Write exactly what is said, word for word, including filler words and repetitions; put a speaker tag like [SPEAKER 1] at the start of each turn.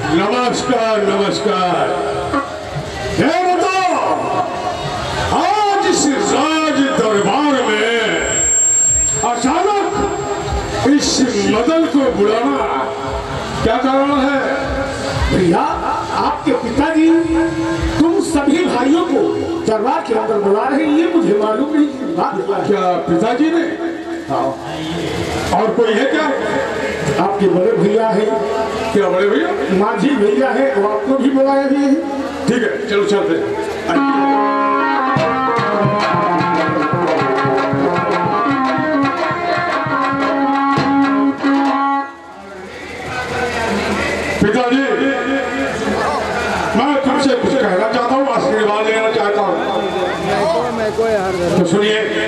[SPEAKER 1] नमस्कार नमस्कार। ये बताओ, आज इस राज दरबार में अचानक इस मदन को बुलाना क्या कारण है?
[SPEAKER 2] भैया, आपके पिताजी तुम सभी भाइयों को दरबार के अंदर बुला रहे हैं, ये मुझे मालूम नहीं। बात
[SPEAKER 1] क्या पिताजी ने? हाँ। और कोई है क्या?
[SPEAKER 2] आपके बड़े भैया है।
[SPEAKER 1] क्या बड़े भैया?
[SPEAKER 2] माझी भैया है, वो आपको भी बुलाया भी है।
[SPEAKER 1] ठीक है, चलो चलते हैं। पिताजी, मैं तुमसे कुछ कहना चाहता हूँ, आशीर्वाद लेना चाहता हूँ। तो सुनिए।